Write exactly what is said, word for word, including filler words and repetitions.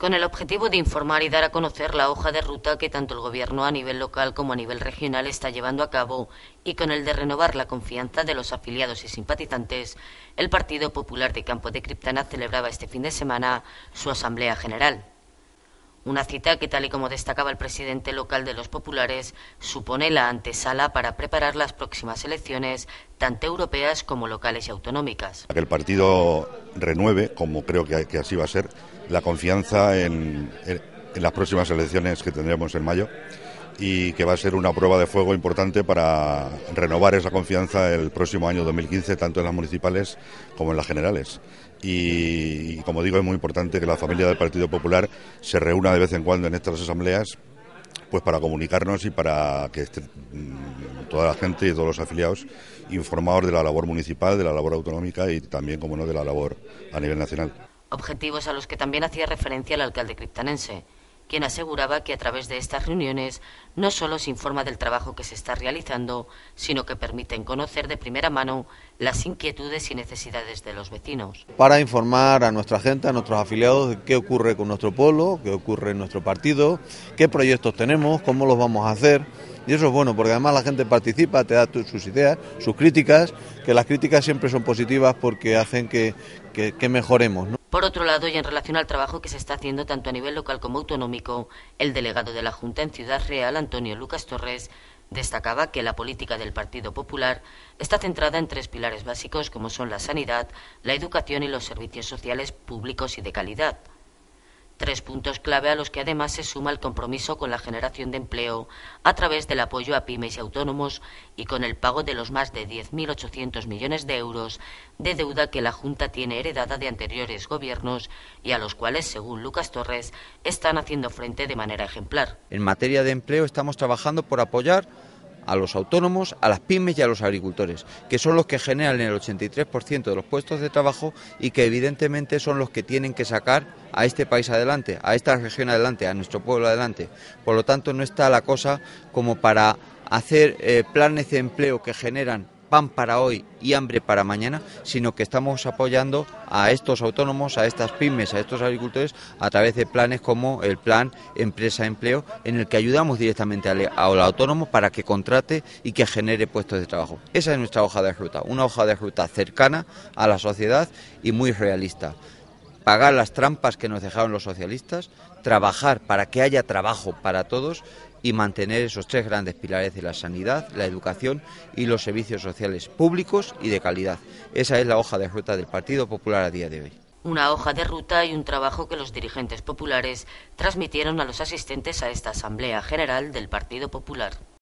Con el objetivo de informar y dar a conocer la hoja de ruta que tanto el Gobierno a nivel local como a nivel regional está llevando a cabo y con el de renovar la confianza de los afiliados y simpatizantes, el Partido Popular de Campo de Criptana celebraba este fin de semana su Asamblea General. Una cita que, tal y como destacaba el presidente local de los populares, supone la antesala para preparar las próximas elecciones, tanto europeas como locales y autonómicas. Que el partido renueve, como creo que, que así va a ser, la confianza en, en, en las próximas elecciones que tendremos en mayo, y que va a ser una prueba de fuego importante para renovar esa confianza el próximo año dos mil quince, tanto en las municipales como en las generales. Y, y como digo, es muy importante que la familia del Partido Popular se reúna de vez en cuando en estas asambleas, pues para comunicarnos y para que esté mmm, toda la gente y todos los afiliados informados de la labor municipal, de la labor autonómica y también, como no, de la labor a nivel nacional. Objetivos a los que también hacía referencia el alcalde criptanense, quien aseguraba que a través de estas reuniones no solo se informa del trabajo que se está realizando, sino que permiten conocer de primera mano las inquietudes y necesidades de los vecinos. Para informar a nuestra gente, a nuestros afiliados, de qué ocurre con nuestro pueblo, qué ocurre en nuestro partido, qué proyectos tenemos, cómo los vamos a hacer. Y eso es bueno, porque además la gente participa, te da sus ideas, sus críticas, que las críticas siempre son positivas porque hacen que, que, que mejoremos, ¿no? Por otro lado, y en relación al trabajo que se está haciendo tanto a nivel local como autonómico, el delegado de la Junta en Ciudad Real, Antonio Lucas Torres, destacaba que la política del Partido Popular está centrada en tres pilares básicos como son la sanidad, la educación y los servicios sociales públicos y de calidad. Tres puntos clave a los que además se suma el compromiso con la generación de empleo a través del apoyo a pymes y autónomos y con el pago de los más de diez mil ochocientos millones de euros de deuda que la Junta tiene heredada de anteriores gobiernos y a los cuales, según Lucas Torres, están haciendo frente de manera ejemplar. En materia de empleo estamos trabajando por apoyar a los autónomos, a las pymes y a los agricultores, que son los que generan el ochenta y tres por ciento de los puestos de trabajo y que evidentemente son los que tienen que sacar a este país adelante, a esta región adelante, a nuestro pueblo adelante. Por lo tanto, no está la cosa como para hacer eh, planes de empleo que generan pan para hoy y hambre para mañana, sino que estamos apoyando a estos autónomos, a estas pymes, a estos agricultores a través de planes como el plan Empresa Empleo, en el que ayudamos directamente al, al autónomo para que contrate y que genere puestos de trabajo. Esa es nuestra hoja de ruta, una hoja de ruta cercana a la sociedad y muy realista. Pagar las trampas que nos dejaron los socialistas, trabajar para que haya trabajo para todos y mantener esos tres grandes pilares de la sanidad, la educación y los servicios sociales públicos y de calidad. Esa es la hoja de ruta del Partido Popular a día de hoy. Una hoja de ruta y un trabajo que los dirigentes populares transmitieron a los asistentes a esta Asamblea General del Partido Popular.